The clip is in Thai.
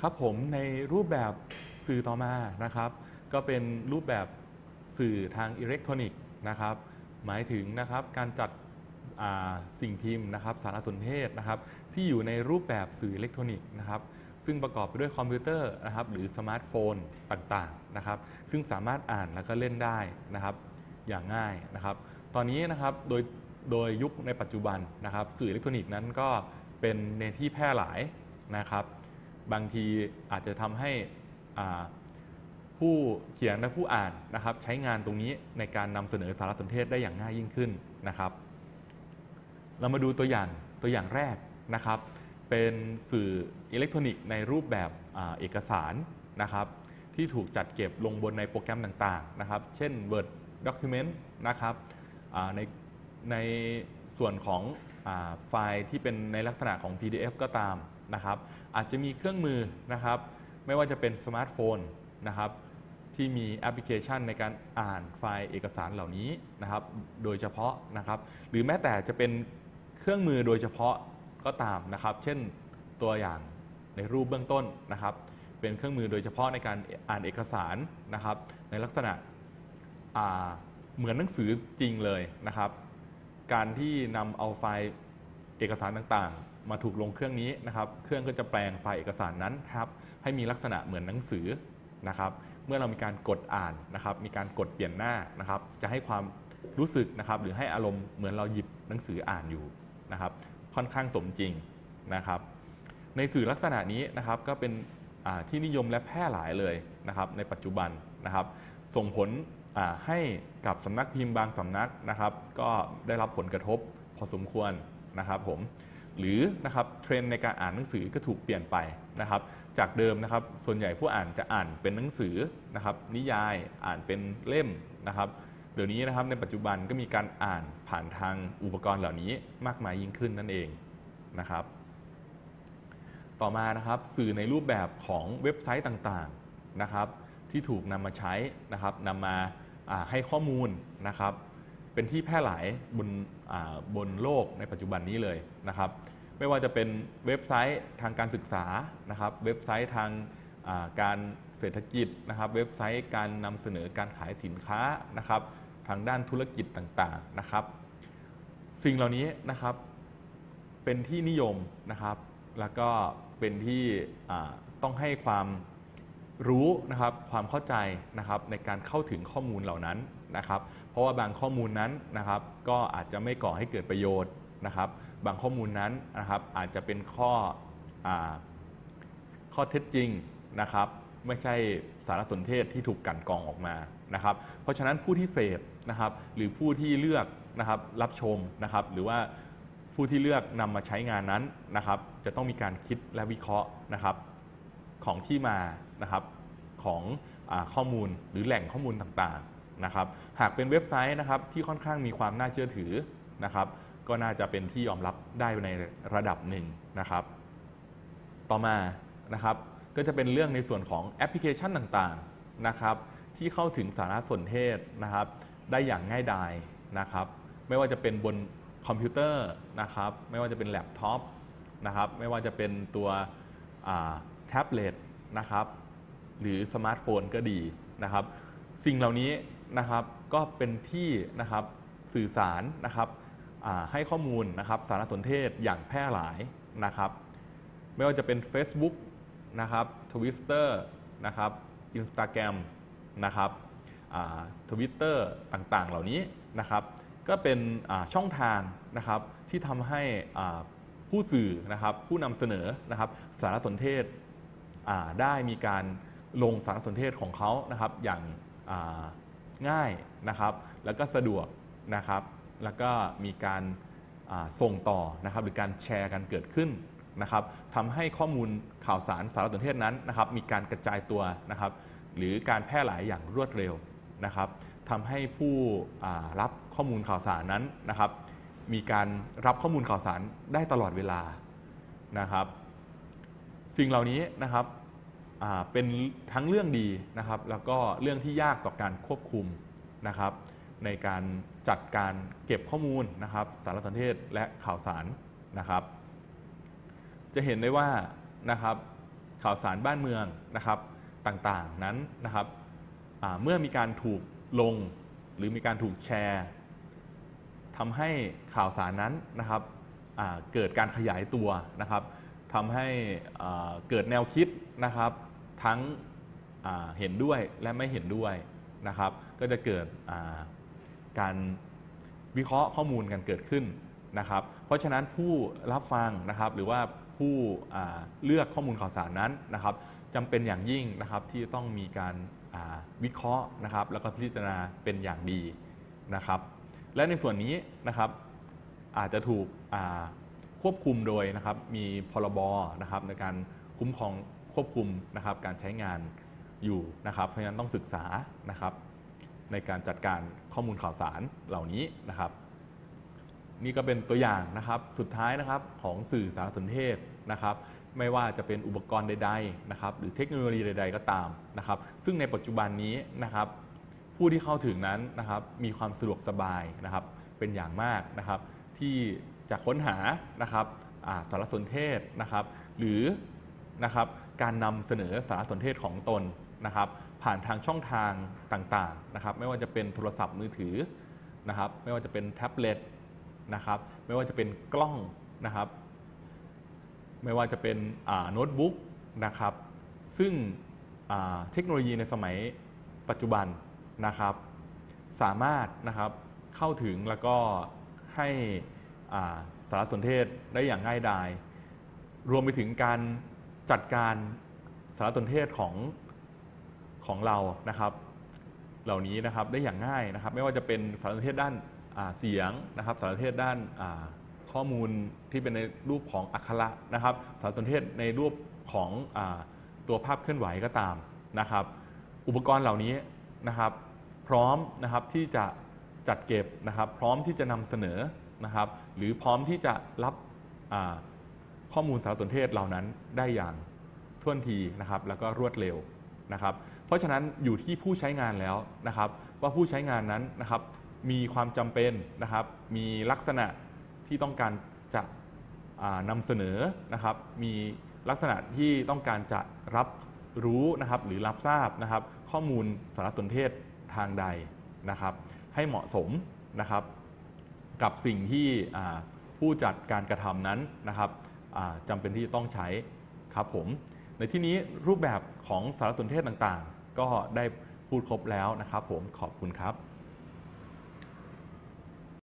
ครับผมในรูปแบบสื่อต่อมานะครับก็เป็นรูปแบบสื่อทางอิเล็กทรอนิกส์นะครับหมายถึงนะครับการจัดสิ่งพิมพ์นะครับสารสนเทศนะครับที่อยู่ในรูปแบบสื่ออิเล็กทรอนิกส์นะครับซึ่งประกอบไปด้วยคอมพิวเตอร์นะครับหรือสมาร์ทโฟนต่างๆนะครับซึ่งสามารถอ่านแล้วก็เล่นได้นะครับอย่างง่ายนะครับตอนนี้นะครับโดยยุคในปัจจุบันนะครับสื่ออิเล็กทรอนิกส์นั้นก็เป็นในที่แพร่หลายนะครับบางทีอาจจะทำให้ผู้เขียนและผู้อ่านนะครับใช้งานตรงนี้ในการนำเสนอสารสนเทศได้อย่างง่ายยิ่งขึ้นนะครับเรามาดูตัวอย่างแรกนะครับเป็นสื่ออิเล็กทรอนิกส์ในรูปแบบเอกสารนะครับที่ถูกจัดเก็บลงบนในโปรแกรมต่างๆนะครับเช่น Word Document นะครับในส่วนของไฟล์ที่เป็นในลักษณะของ PDF ก็ตามนะครับอาจจะมีเครื่องมือนะครับไม่ว่าจะเป็นสมาร์ทโฟนนะครับที่มีแอปพลิเคชันในการอ่านไฟล์เอกสารเหล่านี้นะครับโดยเฉพาะนะครับหรือแม้แต่จะเป็นเครื่องมือโดยเฉพาะก็ตามนะครับเช่นตัวอย่างในรูปเบื้องต้นนะครับเป็นเครื่องมือโดยเฉพาะในการอ่านเอกสารนะครับในลักษณะเหมือนหนังสือจริงเลยนะครับการที่นำเอาไฟล์เอกสารต่างๆมาถูกลงเครื่องนี้นะครับเครื่องก็จะแปลงไฟล์เอกสารนั้นครับให้มีลักษณะเหมือนหนังสือนะครับเมื่อเรามีการกดอ่านนะครับมีการกดเปลี่ยนหน้านะครับจะให้ความรู้สึกนะครับหรือให้อารมณ์เหมือนเราหยิบหนังสืออ่านอยู่นะครับค่อนข้างสมจริงนะครับในสื่อลักษณะนี้นะครับก็เป็นที่นิยมและแพร่หลายเลยนะครับในปัจจุบันนะครับส่งผลให้กับสำนักพิมพ์บางสำนักนะครับก็ได้รับผลกระทบพอสมควรนะครับผมหรือนะครับเทรนด์ในการอ่านหนังสือก็ถูกเปลี่ยนไปนะครับจากเดิมนะครับส่วนใหญ่ผู้อ่านจะอ่านเป็นหนังสือนะครับนิยายอ่านเป็นเล่มนะครับเดี๋ยวนี้นะครับในปัจจุบันก็มีการอ่านผ่านทางอุปกรณ์เหล่านี้มากมายยิ่งขึ้นนั่นเองนะครับต่อมานะครับสื่อในรูปแบบของเว็บไซต์ต่างๆนะครับที่ถูกนำมาใช้นะครับนำมาให้ข้อมูลนะครับเป็นที่แพร่หลายบนโลกในปัจจุบันนี้เลยนะครับไม่ว่าจะเป็นเว็บไซต์ทางการศึกษานะครับเว็บไซต์ทางการเศรษฐกิจนะครับเว็บไซต์การนำเสนอการขายสินค้านะครับทางด้านธุรกิจต่างๆนะครับสิ่งเหล่านี้นะครับเป็นที่นิยมนะครับแล้วก็เป็นที่ต้องให้ความรู้นะครับความเข้าใจนะครับในการเข้าถึงข้อมูลเหล่านั้นนะครับเพราะว่าบางข้อมูลนั้นนะครับก็อาจจะไม่ก่อให้เกิดประโยชน์นะครับบางข้อมูลนั้นนะครับอาจจะเป็นข้อเท็จจริงนะครับไม่ใช่สารสนเทศที่ถูกกั่นกรองออกมานะครับเพราะฉะนั้นผู้ที่เสพนะครับหรือผู้ที่เลือกนะครับรับชมนะครับหรือว่าผู้ที่เลือกนำมาใช้งานนั้นนะครับจะต้องมีการคิดและวิเคราะห์นะครับของที่มานะครับของข้อมูลหรือแหล่งข้อมูลต่างๆนะครับหากเป็นเว็บไซต์นะครับที่ค่อนข้างมีความน่าเชื่อถือนะครับก็น่าจะเป็นที่ยอมรับได้ในระดับหนึ่งนะครับต่อมานะครับก็จะเป็นเรื่องในส่วนของแอปพลิเคชันต่างๆนะครับที่เข้าถึงสารสนเทศนะครับได้อย่างง่ายดายนะครับไม่ว่าจะเป็นบนคอมพิวเตอร์นะครับไม่ว่าจะเป็นแล็ปท็อปนะครับไม่ว่าจะเป็นตัวแท็บเล็ตนะครับหรือสมาร์ทโฟนก็ดีนะครับสิ่งเหล่านี้นะครับก็เป็นที่นะครับสื่อสารนะครับให้ข้อมูลนะครับสารสนเทศอย่างแพร่หลายนะครับไม่ว่าจะเป็น Facebook นะครับ Twitter นะครับ Instagram นะครับTwitter ต่างๆเหล่านี้นะครับก็เป็นช่องทางนะครับที่ทำให้ผู้สื่อนะครับผู้นำเสนอนะครับสารสนเทศได้มีการลงสารสนเทศของเขานะครับอย่างง่ายนะครับแล้วก็สะดวกนะครับแล้วก็มีการส่งต่อนะครับหรือการแชร์กันเกิดขึ้นนะครับทำให้ข้อมูลข่าวสารสารสนเทศนั้นนะครับมีการกระจายตัวนะครับหรือการแพร่หลายอย่างรวดเร็วนะครับทำให้ผู้รับข้อมูลข่าวสารนั้นนะครับมีการรับข้อมูลข่าวสารได้ตลอดเวลานะครับสิ่งเหล่านี้นะครับเป็นทั้งเรื่องดีนะครับแล้วก็เรื่องที่ยากต่อการควบคุมนะครับในการจัดการเก็บข้อมูลนะครับสารสนเทศและข่าวสารนะครับจะเห็นได้ว่านะครับข่าวสารบ้านเมืองนะครับต่างๆนั้นนะครับเมื่อมีการถูกลงหรือมีการถูกแชร์ทำให้ข่าวสารนั้นนะครับเกิดการขยายตัวนะครับทำให้เกิดแนวคิดนะครับทั้งเห็นด้วยและไม่เห็นด้วยนะครับก็จะเกิดการวิเคราะห์ข้อมูลกันเกิดขึ้นนะครับเพราะฉะนั้นผู้รับฟังนะครับหรือว่าผู้เลือกข้อมูลข่าวสารนั้นนะครับจำเป็นอย่างยิ่งนะครับที่ต้องมีการวิเคราะห์นะครับแล้วก็พิจารณาเป็นอย่างดีนะครับและในส่วนนี้นะครับอาจจะถูกควบคุมโดยนะครับมีพรบนะครับในการคุ้มครองควบคุมนะครับการใช้งานอยู่นะครับเพราะฉะนั้นต้องศึกษานะครับในการจัดการข้อมูลข่าวสารเหล่านี้นะครับนี่ก็เป็นตัวอย่างนะครับสุดท้ายนะครับของสื่อสารสนเทศนะครับไม่ว่าจะเป็นอุปกรณ์ใดๆนะครับหรือเทคโนโลยีใดๆก็ตามนะครับซึ่งในปัจจุบันนี้นะครับผู้ที่เข้าถึงนั้นนะครับมีความสะดวกสบายนะครับเป็นอย่างมากนะครับที่จะค้นหานะครับสารสนเทศนะครับหรือนะครับการนำเสนอสารสนเทศของตนนะครับผ่านทางช่องทางต่างๆนะครับไม่ว่าจะเป็นโทรศัพท์มือถือนะครับไม่ว่าจะเป็นแท็บเล็ตนะครับไม่ว่าจะเป็นกล้องนะครับไม่ว่าจะเป็นโน้ตบุ๊กนะครับซึ่งเทคโนโลยีในสมัยปัจจุบันนะครับสามารถนะครับเข้าถึงแล้วก็ให้สารสนเทศได้อย่างง่ายดายรวมไปถึงการจัดการสารสนเทศของเรานะครับเหล่านี้นะครับได้อย่างง่ายนะครับไม่ว่าจะเป็นสารสนเทศด้านเสียงนะครับสารสนเทศด้านข้อมูลที่เป็นในรูปของอักขระนะครับสารสนเทศในรูปของตัวภาพเคลื่อนไหวก็ตามนะครับอุปกรณ์เหล่านี้นะครับพร้อมนะครับที่จะจัดเก็บนะครับพร้อมที่จะนำเสนอนะครับหรือพร้อมที่จะรับข้อมูลสารสนเทศเหล่านั้นได้อย่างท่วงทีนะครับแล้วก็รวดเร็วนะครับเพราะฉะนั้นอยู่ที่ผู้ใช้งานแล้วนะครับว่าผู้ใช้งานนั้นนะครับมีความจำเป็นนะครับมีลักษณะที่ต้องการจะนำเสนอนะครับมีลักษณะที่ต้องการจะรับรู้นะครับหรือรับทราบนะครับข้อมูลสารสนเทศทางใดนะครับให้เหมาะสมนะครับกับสิ่งที่ผู้จัดการกระทำนั้นนะครับจำเป็นที่ต้องใช้ครับผมในที่นี้รูปแบบของสารสนเทศต่างๆก็ได้พูดครบแล้วนะครับผมขอบคุณครับ